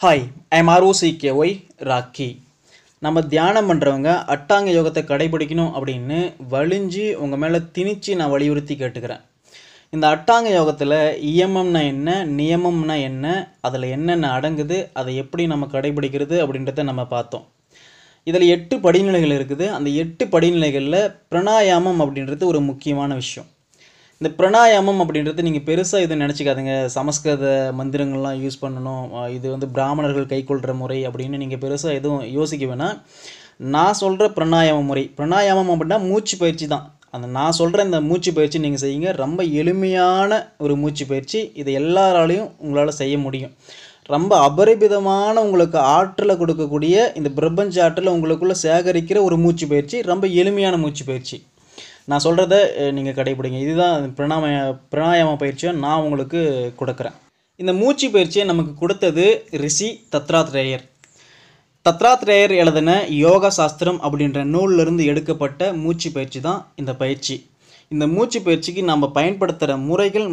Hi I'm ஆர்ஓசிகேஒய் rakhi. நம்ம தியானம் பண்ணுறவங்க அட்டாங்க யோகத்தை கடைபிடிக்கணும் அப்படின்னு வலிஞ்சு உங்கள் மேலே திணிச்சு நான் வலியுறுத்தி கேட்டுக்கிறேன். இந்த அட்டாங்க யோகத்தில் இயமம்னா என்ன, நியமம்னா என்ன, அதில் என்னென்ன அடங்குது, அதை எப்படி நம்ம கடைபிடிக்கிறது அப்படின்றத நம்ம பார்த்தோம். இதில் 8 படிநிலைகள் இருக்குது. அந்த 8 படிநிலைகளில் பிராணாயாமம் அப்படின்றது ஒரு முக்கியமான விஷயம். இந்த பிராணாயாமம் அப்படின்றது நீங்கள் பெருசாக எதுவும் நினச்சிக்காதுங்க, சமஸ்கிருத மந்திரங்கள்லாம் யூஸ் பண்ணணும், இது பிராமணர்கள் கைக்கொள்கிற முறை அப்படின்னு நீங்கள் பெருசாக எதுவும் யோசிக்க வேணாம். நான் சொல்கிற பிராணாயாம முறை, பிராணாயாமம் அப்படின்னா மூச்சு பயிற்சி தான். அந்த நான் சொல்கிற இந்த மூச்சு பயிற்சி நீங்கள் செய்யுங்க. ரொம்ப எளிமையான ஒரு மூச்சு பயிற்சி. இதை எல்லாராலையும் உங்களால் செய்ய முடியும். ரொம்ப அபரிமிதமான உங்களுக்கு ஆற்றலை கொடுக்கக்கூடிய இந்த பிரபஞ்ச ஆற்றலை உங்களுக்குள்ளே சேகரிக்கிற ஒரு மூச்சு பயிற்சி, ரொம்ப எளிமையான மூச்சு பயிற்சி. நான் சொல்கிறத நீங்கள் கடைபிடிங்க. இதுதான் பிராணாயாம பயிற்சியை நான் உங்களுக்கு கொடுக்குறேன். இந்த மூச்சு பயிற்சியை நமக்கு கொடுத்தது ரிஷி தத்ராத்ரேயர். தத்ராத்ரேயர் எழுதின யோகா சாஸ்திரம் அப்படின்ற நூலிலிருந்து எடுக்கப்பட்ட மூச்சு பயிற்சி தான் இந்த பயிற்சி. இந்த மூச்சு பயிற்சிக்கு நம்ம பயன்படுத்துகிற முறைகள்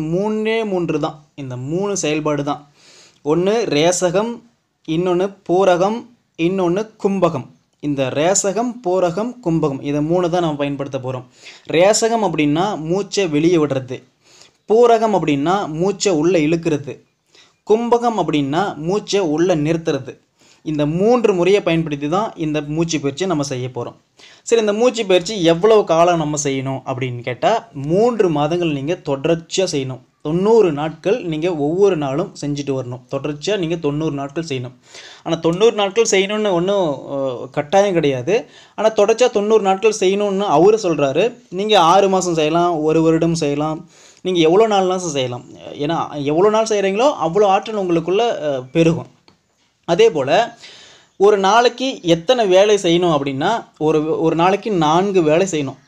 3 தான். இந்த 3 செயல்பாடு தான். ஒன்று ரேசகம், இன்னொன்று பூரகம், இன்னொன்று கும்பகம். இந்த ரேசகம், பூரகம், கும்பகம் இதை 3 தான் நம்ம பயன்படுத்த போகிறோம். ரேசகம் அப்படின்னா மூச்சை வெளியே விடுறது, பூரகம் அப்படின்னா மூச்சை உள்ளே இழுக்கிறது, கும்பகம் அப்படின்னா மூச்சை உள்ளே நிறுத்துறது. இந்த 3 முறையை பயன்படுத்தி தான் இந்த மூச்சு பயிற்சியை நம்ம செய்ய போகிறோம். சரி, இந்த மூச்சு பயிற்சி எவ்வளவு காலம் நம்ம செய்யணும் அப்படின்னு கேட்டால் 3 மாதங்கள் நீங்கள் தொடர்ச்சியாக செய்யணும். 90 நாட்கள் நீங்கள் ஒவ்வொரு நாளும் செஞ்சுட்டு வரணும். தொடர்ச்சியாக நீங்கள் 90 நாட்கள் செய்யணும். ஆனால் 90 நாட்கள் செய்யணும்னு ஒன்றும் கட்டாயம் கிடையாது. ஆனால் தொடர்ச்சியாக 90 நாட்கள் செய்யணும்னு அவர் சொல்கிறாரு. நீங்கள் 6 மாதம் செய்யலாம், 1 வருடம் செய்யலாம், நீங்கள் எவ்வளோ நாள்னாலும் செய்யலாம். ஏன்னா எவ்வளோ நாள் செய்கிறீங்களோ அவ்வளோ ஆற்றல் உங்களுக்குள்ளே பெருகும். அதே போல் ஒரு நாளைக்கு எத்தனை வேலை செய்யணும் அப்படின்னா ஒரு நாளைக்கு 4 வேலை செய்யணும்.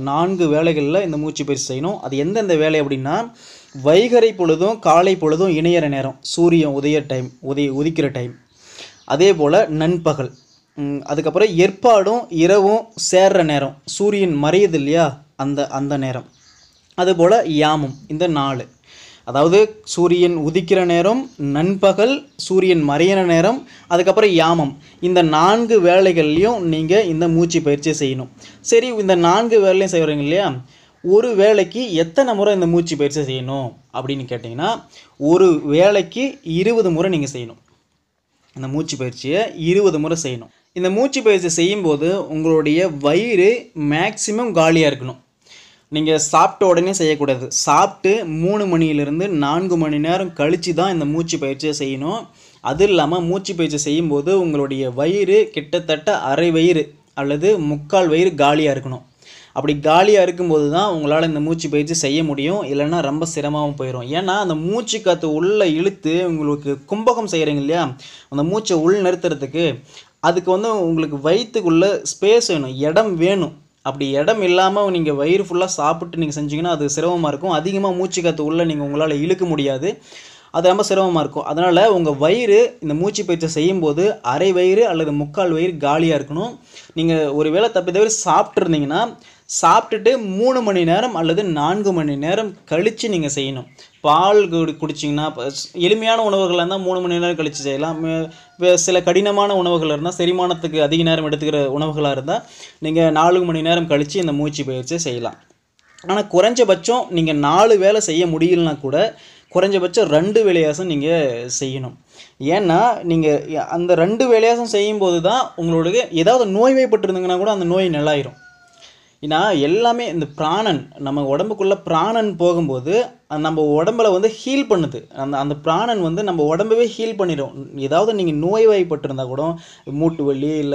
4 வேலைகளில் இந்த மூச்சு பயிற்சி செய்யணும். அது எந்தெந்த வேலை அப்படின்னா, வைகறை பொழுதும் காலை பொழுதும் இணையிற நேரம், சூரியன் உதிக்கிற டைம். அதே போல் நண்பகல், அதுக்கப்புறம் ஏற்பாடும் இரவும் சேர்ற நேரம், சூரியன் மறையுது இல்லையா அந்த நேரம். அதுபோல் யாமம், இந்த 4, அதாவது சூரியன் உதிக்கிற நேரம், நண்பகல், சூரியன் மறையிற நேரம், அதுக்கப்புறம் யாமம். இந்த 4 வேலைகள்லையும் நீங்கள் இந்த மூச்சு பயிற்சியை செய்யணும். சரி, இந்த 4 வேலையும் செய்கிறீங்க இல்லையா, ஒரு வேலைக்கு எத்தனை முறை இந்த மூச்சு பயிற்சி செய்யணும் அப்படின்னு கேட்டிங்கன்னா, ஒரு வேலைக்கு 20 முறை நீங்கள் செய்யணும். இந்த மூச்சு பயிற்சியை 20 முறை செய்யணும். இந்த மூச்சு பயிற்சி செய்யும்போது உங்களுடைய வயிறு மேக்சிமம் காலியாக இருக்கணும். நீங்கள் சாப்பிட்ட உடனே செய்யக்கூடாது. சாப்பிட்டு 3 மணியிலிருந்து 4 மணி நேரம் கழித்து தான் இந்த மூச்சு பயிற்சியை செய்யணும். அது இல்லாமல் மூச்சு பயிற்சி செய்யும்போது உங்களுடைய வயிறு கிட்டத்தட்ட அரை வயிறு அல்லது 3/4 வயிறு காலியாக இருக்கணும். அப்படி காலியாக இருக்கும்போது தான் உங்களால் இந்த மூச்சு பயிற்சி செய்ய முடியும். இல்லைன்னா ரொம்ப சிரமமாக போயிடும். ஏன்னா அந்த மூச்சு காற்று உள்ளே இழுத்து உங்களுக்கு கும்பகம் செய்கிறீங்க இல்லையா, அந்த மூச்சை உள் நிறுத்துறதுக்கு அதுக்கு உங்களுக்கு வயிற்றுக்குள்ளே ஸ்பேஸ் வேணும், இடம் வேணும். அப்படி இடம் இல்லாமல் நீங்கள் வயிறு ஃபுல்லாக சாப்பிட்டு நீங்கள் செஞ்சிங்கன்னா அது சிரமமாக இருக்கும். அதிகமாக மூச்சு காற்று உள்ளே உங்களால் இழுக்க முடியாது. அது ரொம்ப சிரமமாக இருக்கும். அதனால் உங்கள் வயிறு இந்த மூச்சு பயிற்சி செய்யும்போது அரை வயிறு அல்லது 3/4 வயிறு காலியாக இருக்கணும். நீங்கள் ஒரு வேளை தப்பி தவிர சாப்பிட்ருந்தீங்கன்னா சாப்பிட்டுட்டு 3 மணி நேரம் அல்லது 4 மணி நேரம் கழித்து நீங்கள் செய்யணும். பால் குடிச்சிங்கன்னா, எளிமையான உணவுகளாக இருந்தால் 3 மணி நேரம் கழித்து செய்யலாம். சில கடினமான உணவுகள் இருந்தால், செரிமானத்துக்கு அதிக நேரம் எடுத்துக்கிற உணவுகளாக இருந்தால் நீங்கள் 4 மணி நேரம் கழித்து இந்த மூச்சு பயிற்சியை செய்யலாம். ஆனால் குறைஞ்சபட்சம் நீங்கள் 4 வேலை செய்ய முடியலனா கூட குறைஞ்சபட்சம் 2 வேலையாசம் நீங்கள் செய்யணும். ஏன்னா நீங்கள் அந்த 2 வேலையாசம் செய்யும்போது தான் உங்களுக்கு ஏதாவது நோய்வாய்ப்பட்டிருந்தீங்கன்னா கூட அந்த நோய் நல்லாயிரும். ஏன்னா எல்லாமே இந்த பிராணன் நம்ம உடம்புக்குள்ளே பிராணன் போகும்போது நம்ம உடம்பில் ஹீல் பண்ணுது. அந்த பிராணன் நம்ம உடம்பவே ஹீல் பண்ணிடும். ஏதாவது நீங்கள் நோய்வாய்ப்பட்டிருந்தால் கூட, மூட்டு வலி இல்லை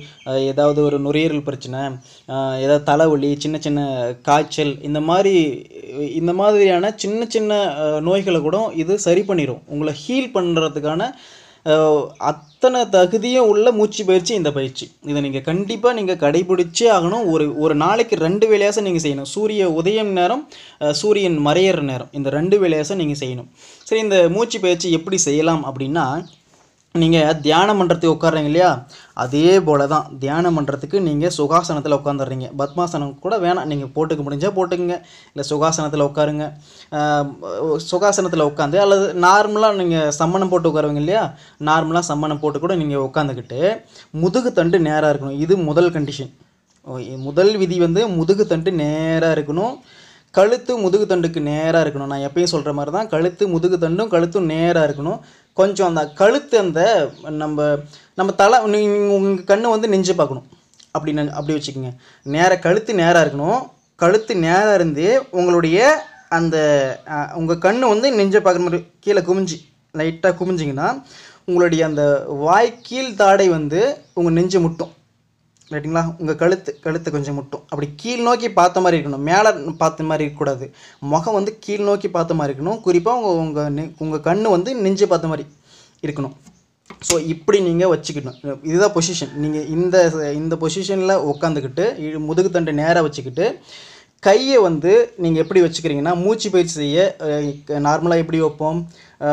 ஏதாவது ஒரு நுரையீரல் பிரச்சனை, ஏதாவது தலைவலி, சின்ன சின்ன காய்ச்சல், இந்த மாதிரியான சின்ன சின்ன நோய்களை கூட இது சரி பண்ணிடும். உங்களை ஹீல் பண்ணுறதுக்கான அத்தனை தகுதியும் உள்ள மூச்சு பயிற்சி இந்த பயிற்சி. இதை நீங்கள் கண்டிப்பாக கடைபிடிச்சே ஆகணும். ஒரு நாளைக்கு 2 வேலையாசம் நீங்கள் செய்யணும். சூரிய உதயம் நேரம், சூரியன் மறையிற நேரம், இந்த 2 வேலையாசம் நீங்கள் செய்யணும். சரி, இந்த மூச்சு பயிற்சி எப்படி செய்யலாம் அப்படின்னா, நீங்கள் தியானம் பண்ணுறதுக்கு உட்காடுறீங்க இல்லையா, அதே போல் தான் தியானம் பண்ணுறதுக்கு நீங்கள் சுகாசனத்தில் உட்காந்துடுறீங்க. பத்மாசனம் கூட வேணாம், நீங்கள் போட்டுக்க முடிஞ்சால் போட்டுக்குங்க, இல்லை சுகாசனத்தில் உட்காருங்க. சுகாசனத்தில் உட்காந்து அல்லது நார்மலாக நீங்கள் சம்மணம் போட்டு உட்காருவீங்க இல்லையா, நார்மலாக சம்மணம் போட்டு கூட நீங்கள் உட்காந்துக்கிட்டு முதுகு தண்டு நேராக இருக்கணும். இது முதல் கண்டிஷன். முதல் விதி வந்து முதுகு தண்டு நேராக இருக்கணும், கழுத்து முதுகு தண்டுக்கு நேராக இருக்கணும். நான் எப்பயும் சொல்கிற மாதிரி தான், கழுத்து முதுகு தண்டும் கழுத்தும் நேராக இருக்கணும். கொஞ்சம் அந்த கழுத்து அந்த நம்ம தலை உங்கள் கண்ணு வந்து நெஞ்சு பார்க்கணும். அப்படி வச்சுக்கோங்க. கழுத்து நேராக இருக்கணும். கழுத்து நேராக இருந்து உங்களுடைய அந்த உங்கள் கண்ணு வந்து நெஞ்சை பார்க்குற மாதிரி கீழே லைட்டாக குமிஞ்சிங்கன்னா உங்களுடைய அந்த வாய்க்கீழ் தாடை வந்து உங்கள் நெஞ்சு முட்டும். ரைட்டுங்களா? உங்கள் கழுத்து கொஞ்சம் முட்டும். அப்படி கீழ் நோக்கி பார்த்த மாதிரி இருக்கணும், மேலே பார்த்த மாதிரி இருக்கக்கூடாது. முகம் வந்து கீழ் நோக்கி பார்த்த மாதிரி இருக்கணும். குறிப்பாக உங்கள் கண் வந்து நெஞ்சு பார்த்த மாதிரி இருக்கணும். ஸோ இப்படி நீங்கள் வச்சுக்கணும். இதுதான் பொசிஷன். நீங்கள் இந்த பொசிஷனில் உட்காந்துக்கிட்டு முதுகு தண்டு நேராக வச்சுக்கிட்டு கையை வந்து நீங்கள் எப்படி வச்சுக்கிறீங்கன்னா, மூச்சு பயிற்சி செய்ய நார்மலாக எப்படி வைப்போம்,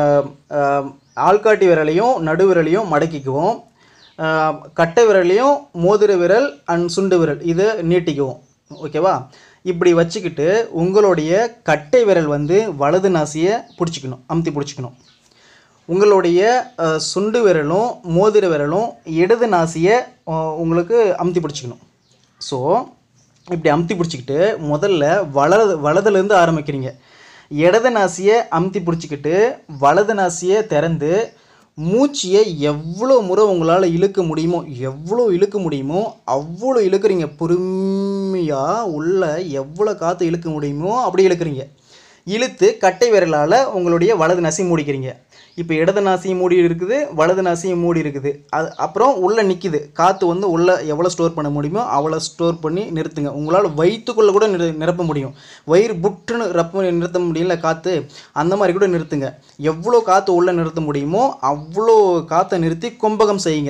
ஆள்காட்டி விரலையும் நடுவிரலையும் மடக்கிக்குவோம், கட்டை விரலையும் மோதிர விரல் அண்ட் சுண்டு விரல் இதை நீட்டிக்குவோம். ஓகேவா? இப்படி வச்சுக்கிட்டு உங்களுடைய கட்டை விரல் வந்து வலது நாசியை பிடிச்சிக்கணும், அமுத்தி பிடிச்சிக்கணும். உங்களுடைய சுண்டு விரலும் மோதிர விரலும் இடது நாசியை உங்களுக்கு அமுத்தி பிடிச்சிக்கணும். ஸோ இப்படி அமுத்தி பிடிச்சிக்கிட்டு முதல்ல வலதுலேருந்து ஆரம்பிக்கிறீங்க. இடது நாசியை அமுத்தி பிடிச்சிக்கிட்டு வலது நாசியை திறந்து மூச்சியை எவ்வளோ முறை உங்களால் இழுக்க முடியுமோ அவ்வளோ இழுக்கிறீங்க. பொறுமையாக உள்ள எவ்வளோ காற்று இழுக்க முடியுமோ அப்படி இழுக்கிறீங்க. இழுத்து கட்டை விரலால் உங்களுடைய வலது நாசி மூடிக்கிறீங்க. இப்போ இடது நாசியும் மூடி இருக்குது, வலது நாசியும் மூடி இருக்குது. அப்புறம் உள்ளே நிற்கிது காற்று வந்து உள்ளே எவ்வளோ ஸ்டோர் பண்ண முடியுமோ அவ்வளோ ஸ்டோர் பண்ணி நிறுத்துங்க. உங்களால் வயிற்றுக்குள்ளே கூட நிரப்ப முடியும். வயிறு புட்டுன்னு நிறுத்த முடியல காற்று, அந்த மாதிரி கூட நிறுத்துங்க. எவ்வளோ காற்று உள்ளே நிறுத்த முடியுமோ அவ்வளோ காற்றை நிறுத்தி கும்பகம் செய்யுங்க.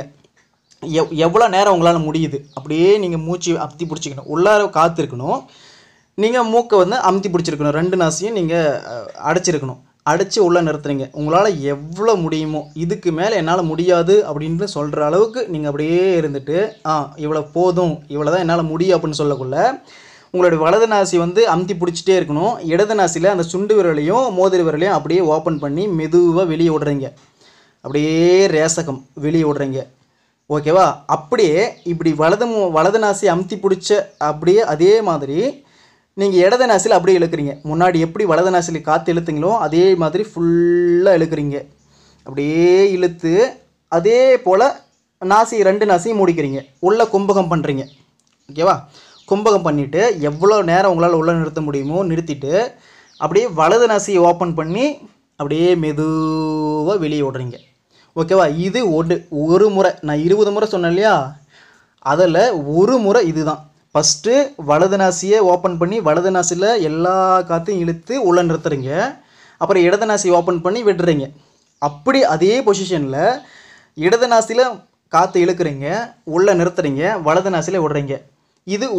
எவ்வளோ நேரம் உங்களால் முடியுது அப்படியே நீங்கள் மூச்சு அமுத்தி பிடிச்சிக்கணும். உள்ளார காற்று இருக்கணும், நீங்கள் மூக்கை வந்து அமுத்தி பிடிச்சிருக்கணும். ரெண்டு நாசியும் நீங்கள் அடைச்சிருக்கணும். அடைச்சி உள்ளே நிறுத்துறீங்க. உங்களால் எவ்வளோ முடியுமோ, இதுக்கு மேலே என்னால் முடியாது அப்படின்னு சொல்கிற அளவுக்கு நீங்கள் அப்படியே இருந்துட்டு இவ்வளோ போதும், இவ்வளோ தான் என்னால் முடியும் அப்படின்னு சொல்லக்குள்ள உங்களுடைய வலது நாசி வந்து அமுத்தி பிடிச்சிட்டே இருக்கணும். இடது நாசியில் அந்த சுண்டு விரலையும் மோதிர விரலையும் அப்படியே ஓப்பன் பண்ணி மெதுவாக வெளியே விடுறீங்க. அப்படியே ரேசகம் வெளியே விடுறீங்க. ஓகேவா? அப்படியே இப்படி வலது நாசி அமுத்தி பிடிச்ச அப்படியே அதே மாதிரி நீங்கள் இடது நாசியில் அப்படியே இழுக்கிறீங்க. முன்னாடி எப்படி வலது நாசியில் காற்று இழுத்துங்களோ அதே மாதிரி ஃபுல்லாக இழுக்கிறீங்க. அப்படியே இழுத்து அதே போல் ரெண்டு நாசியும் மூடிக்கிறீங்க. உள்ள கும்பகம் பண்ணுறீங்க. ஓகேவா? கும்பகம் பண்ணிவிட்டு எவ்வளோ நேரம் உங்களால் உள்ளே நிறுத்த முடியுமோ நிறுத்திட்டு அப்படியே வலது நாசியை ஓப்பன் பண்ணி அப்படியே மெதுவாக வெளியே விடுறீங்க. ஓகேவா? இது ஒரு முறை. நான் 20 முறை சொன்னேன் இல்லையா, அதில் ஒரு முறை இதுதான். ஃபஸ்ட்டு வலது நாசியை ஓப்பன் பண்ணி வலது நாசியில் எல்லா காற்றையும் இழுத்து உள்ளே நிறுத்துறீங்க. அப்புறம் இடது நாசியை ஓப்பன் பண்ணி விடுறீங்க. அப்படி அதே பொசிஷனில் இடது நாசியில் காற்று இழுக்கிறீங்க, உள்ளே நிறுத்துறீங்க, வலது நாசியில் விடுறீங்க. இது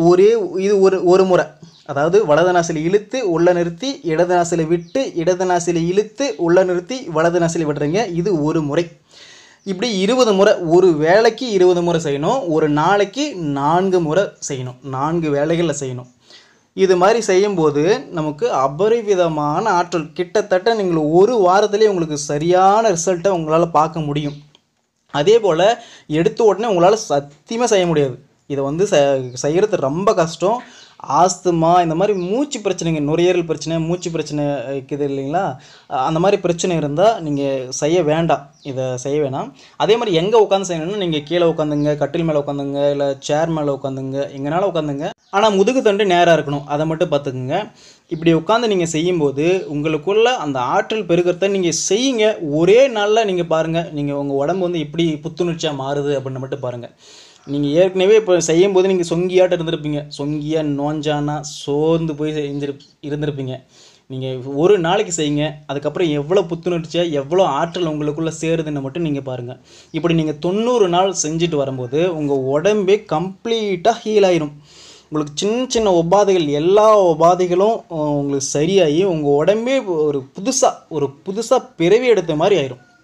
ஒரு முறை. அதாவது வலது நாசியில் இழுத்து உள்ளே நிறுத்தி இடது நாசியில் விட்டு இடது நாசியில் இழுத்து உள்ளே நிறுத்தி வலது நாசியில் விடுறீங்க. இது ஒரு முறை. இப்படி 20 முறை. ஒரு வேளைக்கு 20 முறை செய்யணும். ஒரு நாளைக்கு 4 முறை செய்யணும். 4 வேளைகளில் செய்யணும். இது மாதிரி செய்யும்போது நமக்கு அபரிவிதமான ஆற்றல், கிட்டத்தட்ட நீங்கள் ஒரு வாரத்திலே உங்களுக்கு சரியான ரிசல்ட்டை உங்களால் பார்க்க முடியும். அதே போல் எடுத்த உடனே உங்களால் சத்தியமாக செய்ய முடியாது. இதை வந்து செய்கிறது ரொம்ப கஷ்டம். ஆஸ்துமா இந்த மாதிரி மூச்சு பிரச்சனைங்க, நுரையீரல் பிரச்சனை, மூச்சு பிரச்சனை இருக்குது இல்லைங்களா, அந்த மாதிரி பிரச்சனை இருந்தால் நீங்கள் செய்ய வேண்டாம், இதை செய்ய வேணாம். அதே மாதிரி எங்கே உட்காந்து செய்யணும்னா நீங்கள் கீழே உட்காந்துங்க, கட்டில் மேலே உட்காந்துங்க, இல்லை சேர் மேலே உட்காந்துங்க, எங்கேனாலும் உட்காந்துங்க. ஆனால் முதுகு தண்டு நேராக இருக்கணும், அதை மட்டும் பார்த்துக்குங்க. இப்படி உட்காந்து நீங்கள் செய்யும்போது உங்களுக்குள்ள அந்த ஆற்றல் பெருக்கிறத நீங்கள் செய்யுங்க. ஒரே நாளில் நீங்கள் பாருங்கள், நீங்கள் உங்கள் உடம்பு வந்து எப்படி புத்துணர்ச்சியாக மாறுது அப்படின்னு மட்டும் பாருங்கள். நீங்கள் ஏற்கனவே இப்போ செய்யும்போது நீங்கள் சொங்கியாட்ட இருந்திருப்பீங்க, சொங்கியாக நோஞ்சானா சோர்ந்து போய் இருந்திருப்பீங்க. நீங்கள் ஒரு நாளைக்கு செய்யுங்க, அதுக்கப்புறம் எவ்வளோ புத்துணர்ச்சியாக எவ்வளோ ஆற்றல் உங்களுக்குள்ளே சேருதுன்னு மட்டும் நீங்கள் பாருங்கள். இப்படி நீங்கள் 90 நாள் செஞ்சுட்டு வரும்போது உங்கள் உடம்பே கம்ப்ளீட்டாக ஹீல் ஆயிரும். உங்களுக்கு சின்ன சின்ன உபாதைகள், எல்லா உபாதைகளும் உங்களுக்கு சரியாகி உங்கள் உடம்பே ஒரு புதுசாக பிறவி எடுத்த மாதிரி ஆயிரும்.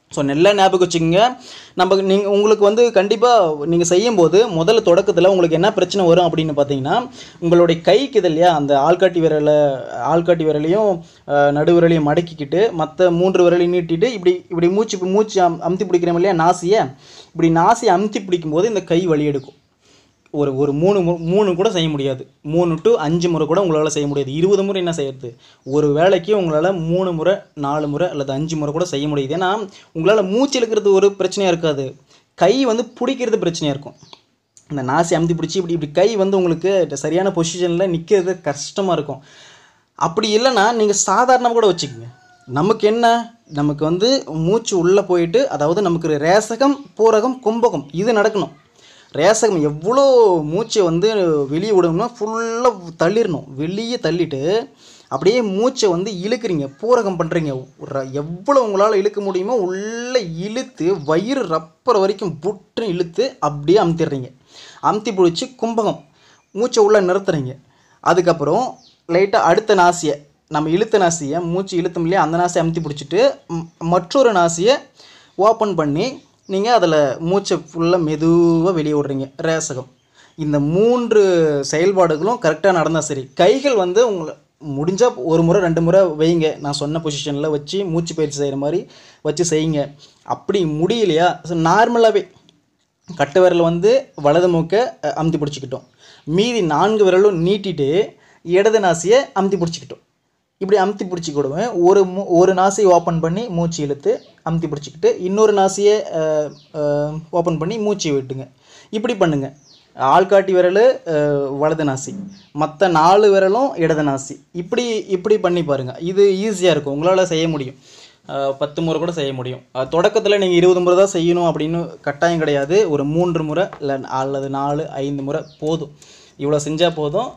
ஸோ நல்லா ஞாபகம் வச்சுக்கோங்க. உங்களுக்கு வந்து கண்டிப்பாக நீங்கள் செய்யும்போது முதல்ல தொடக்கத்தில் உங்களுக்கு என்ன பிரச்சனை வரும் அப்படின்னு பார்த்தீங்கன்னா, உங்களுடைய கைக்கு இது இல்லையா, அந்த ஆள்காட்டி விரலையும் நடுவிரலையும் மடக்கிக்கிட்டு மற்ற 3 விரலையும் நீட்டிட்டு இப்படி மூச்சு அமுத்தி பிடிக்கிறோம் இல்லையா, நாசியை இப்படி நாசியை அமுத்தி பிடிக்கும்போது இந்த கை வலி எடுக்கும். ஒரு 3 கூட செய்ய முடியாது. 3 to 5 முறை கூட உங்களால் செய்ய முடியாது. 20 முறை என்ன செய்யறது? ஒரு வேளைக்கு உங்களால் 3 முறை 4 முறை அல்லது 5 முறை கூட செய்ய முடியுது. ஏன்னா உங்களால் மூச்சு இழுக்கிறது ஒரு பிரச்சனையாக இருக்காது, கை வந்து பிடிக்கிறது பிரச்சனையாக இருக்கும். இந்த நாசி அமுத்தி பிடிச்சி இப்படி கை வந்து உங்களுக்கு சரியான பொசிஷனில் நிற்கிறது கஷ்டமாக இருக்கும். அப்படி இல்லைன்னா நீங்கள் சாதாரணமாக கூட வச்சுக்கோங்க. நமக்கு வந்து மூச்சு உள்ளே போயிட்டு, அதாவது நமக்கு ரேசகம், பூரகம், கும்பகம் இது நடக்கணும். ரேசகம் எவ்வளோ மூச்சை வந்து வெளியே விடணும்னா ஃபுல்லாக தள்ளிடணும். வெளியே தள்ளிட்டு அப்படியே மூச்சை வந்து இழுக்கிறீங்க, பூரகம் பண்ணுறீங்க. எவ்வளோ உங்களால் இழுக்க முடியுமோ உள்ளே இழுத்து வயிறு ரப்பர் வரைக்கும் புட்டுன்னு இழுத்து அப்படியே அமுத்திடுறீங்க. அமுத்தி பிடிச்சி கும்பகம் மூச்சை உள்ளே நிறுத்துறீங்க. அதுக்கப்புறம் லைட்டாக அடுத்த நாசியை, நம்ம இழுத்த நாசியை மூச்சு இழுத்தோம் இல்லையா, அந்த நாசியை அமுத்தி பிடிச்சிட்டு மற்றொரு நாசியை ஓப்பன் பண்ணி நீங்கள் அதில் மூச்சை ஃபுல்லாக மெதுவாக வெளியே விட்றீங்க. ரேசகம். இந்த 3 செயல்பாடுகளும் கரெக்டாக நடந்தால் சரி. கைகள் வந்து உங்களை முடிஞ்சால் 1 முறை 2 முறை வைங்க, நான் சொன்ன பொசிஷனில் வச்சு மூச்சு பயிற்சி செய்கிற மாதிரி வச்சு செய்யுங்க. அப்படி முடியலையா, நார்மலாகவே கட்டை விரல் வந்து வலது மூக்கை அமுத்தி பிடிச்சிக்கிட்டோம், மீதி 4 விரலும் நீட்டிட்டு இடது நாசியை அமுத்தி பிடிச்சிக்கிட்டோம். இப்படி அமுத்தி பிடிச்சிக்கிடுவேன். ஒரு நாசியை ஓப்பன் பண்ணி மூச்சு இழுத்து அமுத்தி பிடிச்சிக்கிட்டு இன்னொரு நாசியை ஓப்பன் பண்ணி மூச்சு விட்டுங்க. இப்படி பண்ணுங்கள். ஆள்காட்டி விரல் வலது நாசி, மற்ற 4 விரலும் இடது நாசி. இப்படி பண்ணி பாருங்கள். இது ஈஸியாக இருக்கும், உங்களால் செய்ய முடியும். 10 முறை கூட செய்ய முடியும். தொடக்கத்தில் நீங்கள் 20 முறை தான் செய்யணும் அப்படின்னு கட்டாயம் கிடையாது. ஒரு 3 முறை இல்லை அல்லது 4, 5 முறை போதும். இவ்வளோ செஞ்சால் போதும்.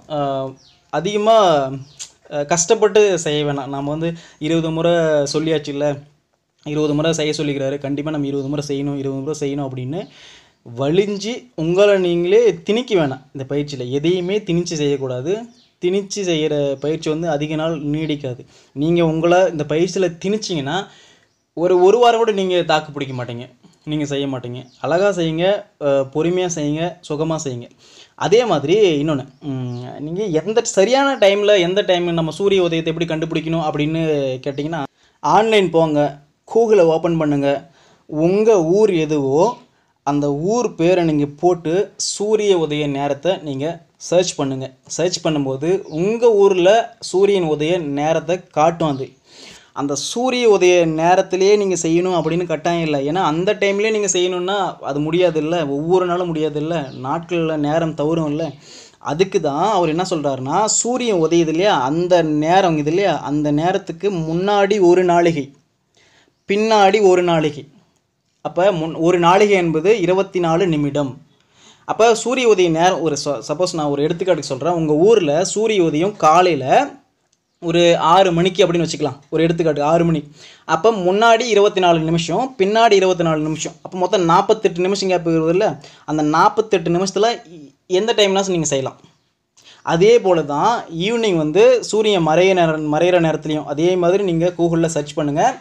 அதிகமாக கஷ்டப்பட்டு செய்ய வேணாம். நம்ம வந்து 20 முறை சொல்லியாச்சு இல்லை, 20 முறை செய்ய சொல்லிக்கிறாரு, கண்டிப்பாக நம்ம 20 முறை செய்யணும் 20 முறை செய்யணும் அப்படின்னு வலிஞ்சு உங்களை நீங்களே திணிக்க வேணாம். இந்த பயிற்சியில் எதையுமே திணிச்சு செய்யக்கூடாது. திணிச்சு செய்கிற பயிற்சி வந்து அதிக நாள் நீடிக்காது. நீங்கள் உங்களை இந்த பயிற்சியில் திணிச்சிங்கன்னா ஒரு வாரம் கூட நீங்கள் தாக்கு பிடிக்க மாட்டீங்க, நீங்கள் செய்ய மாட்டீங்க. அழகாக செய்யுங்க, பொறுமையாக செய்யுங்க, சுகமாக செய்யுங்க. அதே மாதிரி இன்னொன்று, நீங்கள் சரியான டைமில் எந்த டைம் நம்ம சூரிய உதயத்தை எப்படி கண்டுபிடிக்கணும் அப்படின்னு கேட்டிங்கன்னா, ஆன்லைன் போங்க, கூகுளை ஓப்பன் பண்ணுங்கள். உங்கள் ஊர் எதுவோ அந்த ஊர் பேரை நீங்கள் போட்டு சூரிய உதய நேரத்தை நீங்கள் சர்ச் பண்ணுங்கள். சர்ச் பண்ணும்போது உங்கள் ஊரில் சூரியன் உதய நேரத்தை காட்டும். அந்த சூரிய உதய நேரத்திலேயே நீங்கள் செய்யணும் அப்படின்னு கட்டாயம் இல்லை. ஏன்னா அந்த டைம்லேயே நீங்கள் செய்யணுன்னா அது முடியாது இல்லை, ஒவ்வொரு நாளும் முடியாது இல்லை, நாட்களில் நேரம் தவறும் இல்லை. அதுக்கு தான் அவர் என்ன சொல்கிறாருன்னா, சூரியன் உதயுது இல்லையா, அந்த நேரம் இது இல்லையா, அந்த நேரத்துக்கு முன்னாடி 1 நாளிகை, பின்னாடி 1 நாளிகை. அப்போ ஒரு நாளிகை என்பது 24 நிமிடம். அப்போ சூரிய உதய நேரம் சப்போஸ் நான் ஒரு எடுத்துக்காட்டுக்கு சொல்கிறேன். உங்கள் ஊரில் சூரிய உதயம் காலையில் ஒரு 6 மணிக்கு அப்படின்னு வச்சுக்கலாம், ஒரு எடுத்துக்காட்டு 6 மணி. அப்போ முன்னாடி 24 நிமிஷம், பின்னாடி 24 நிமிஷம். அப்போ மொத்தம் 48 நிமிஷம் கேப் வருதில்ல, அந்த 48 நிமிஷத்தில் எந்த டைம்னாச்சும் நீங்கள் செய்யலாம். அதே போல் தான் ஈவினிங் வந்து சூரியன் மறையிற நேரத்துலையும் அதே மாதிரி நீங்கள் கூகுளில் சர்ச் பண்ணுங்கள்.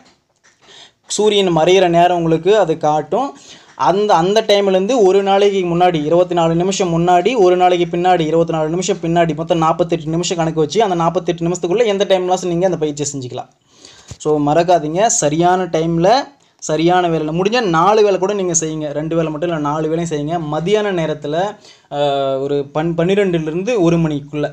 சூரியன் மறையிற நேரம் உங்களுக்கு அது காட்டும். அந்த டைம்லேருந்து 1 நாளைக்கு முன்னாடி 24 நிமிஷம் முன்னாடி, 1 நாளைக்கு பின்னாடி 24 நிமிஷம் பின்னாடி, மொத்தம் 48 நிமிஷம் கணக்கு வச்சு அந்த 48 நிமிஷத்துக்குள்ளே எந்த டைம்லாம் நீங்கள் அந்த பயிற்சியை செஞ்சுக்கலாம். ஸோ மறக்காதீங்க, சரியான டைமில் சரியான வேலையில் முடிஞ்சால் 4 வேலை கூட நீங்கள் செய்யுங்க. 2 வேலை மட்டும் இல்லை, 4 வேலையும் செய்யுங்க. மதியான நேரத்தில் ஒரு 12லேருந்து 1 மணிக்குள்ளே,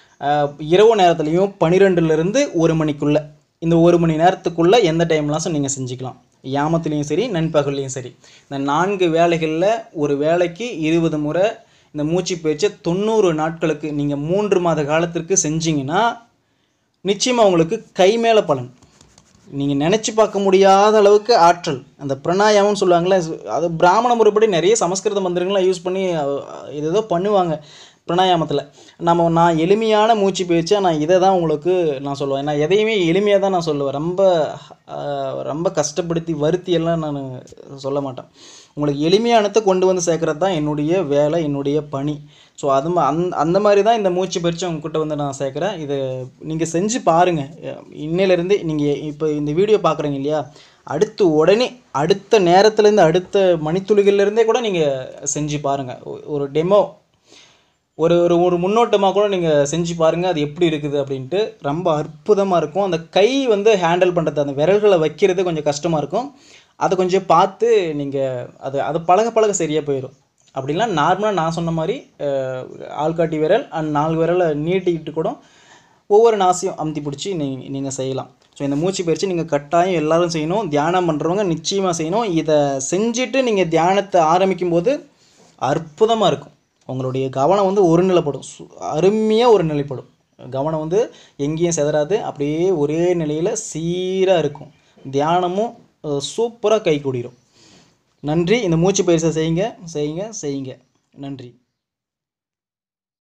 இரவு நேரத்துலையும் 12லேருந்து 1 மணிக்குள்ளே, இந்த 1 மணி நேரத்துக்குள்ளே எந்த டைம்லாம் நீங்கள் செஞ்சுக்கலாம். யாமத்துலேயும் சரி, நண்பகல்லையும் சரி. இந்த 4 வேலைகளில் ஒரு வேலைக்கு 20 முறை இந்த மூச்சு பயிற்சியை 90 நாட்களுக்கு நீங்கள் 3 மாத காலத்திற்கு செஞ்சிங்கன்னா நிச்சயமாக உங்களுக்கு கை மேலே பலன். நீங்கள் நினச்சி பார்க்க முடியாத அளவுக்கு ஆற்றல். அந்த பிராணாயாமம்னு சொல்லுவாங்களே, அது பிராமண முறைப்படி நிறைய சமஸ்கிருத மந்திரங்கள்லாம் யூஸ் பண்ணி ஏதோ பண்ணுவாங்க பிராணாயாமத்தில். நான் எளிமையான மூச்சு பயிற்சியாக நான் இதை தான் உங்களுக்கு நான் சொல்லுவேன். நான் எதையுமே எளிமையாக தான் நான் சொல்லுவேன். ரொம்ப கஷ்டப்படுத்தி வருத்தியெல்லாம் நான் சொல்ல மாட்டேன். உங்களுக்கு எளிமையானத்தை கொண்டு வந்து சேர்க்குறது தான் என்னுடைய வேலை, என்னுடைய பணி. ஸோ அந்த மாதிரி தான் இந்த மூச்சு பயிற்சி உங்ககிட்ட வந்து நான் சேர்க்குறேன். இதை நீங்கள் செஞ்சு பாருங்கள். இன்னையிலேருந்து நீங்கள் இப்போ இந்த வீடியோ பார்க்குறீங்க இல்லையா, அடுத்து உடனே அடுத்த நேரத்துலேருந்து அடுத்த மணித்துளிகள்லேருந்தே கூட நீங்கள் செஞ்சு பாருங்கள். ஒரு டெமோ ஒரு ஒரு ஒரு முன்னோட்டமாக கூட நீங்கள் செஞ்சு பாருங்கள் அது எப்படி இருக்குது அப்படின்ட்டு. ரொம்ப அற்புதமாக இருக்கும். அந்த கை வந்து ஹேண்டில் பண்ணுறது, அந்த விரல்களை வைக்கிறது கொஞ்சம் கஷ்டமாக இருக்கும். அதை கொஞ்சம் பார்த்து நீங்கள் அதை பழக பழக சரியாக போயிடும். அப்படிலாம் நார்மலாக நான் சொன்ன மாதிரி ஆள்காட்டி விரல் அண்ட் 4 விரலை நீட்டிக்கிட்டு கூட ஒவ்வொரு நாசையும் அமுத்தி பிடிச்சி நீங்கள் செய்யலாம். ஸோ இந்த மூச்சு பயிற்சி நீங்கள் கட்டாயம் எல்லோரும் செய்யணும். தியானம் பண்ணுறவங்க நிச்சயமாக செய்யணும். இதை செஞ்சுட்டு நீங்கள் தியானத்தை ஆரம்பிக்கும் போது அற்புதமாக இருக்கும். உங்களுடைய கவனம் வந்து ஒருநிலைப்படும், அருமையாக ஒரு நிலைப்படும். கவனம் வந்து எங்கேயும் செதறாது, அப்படியே ஒரே நிலையில் சீராக இருக்கும். தியானமும் சூப்பராக கை கூடிரும். நன்றி. இந்த மூச்சு பயிற்சியை செய்யுங்க செய்யுங்க செய்யுங்க. நன்றி.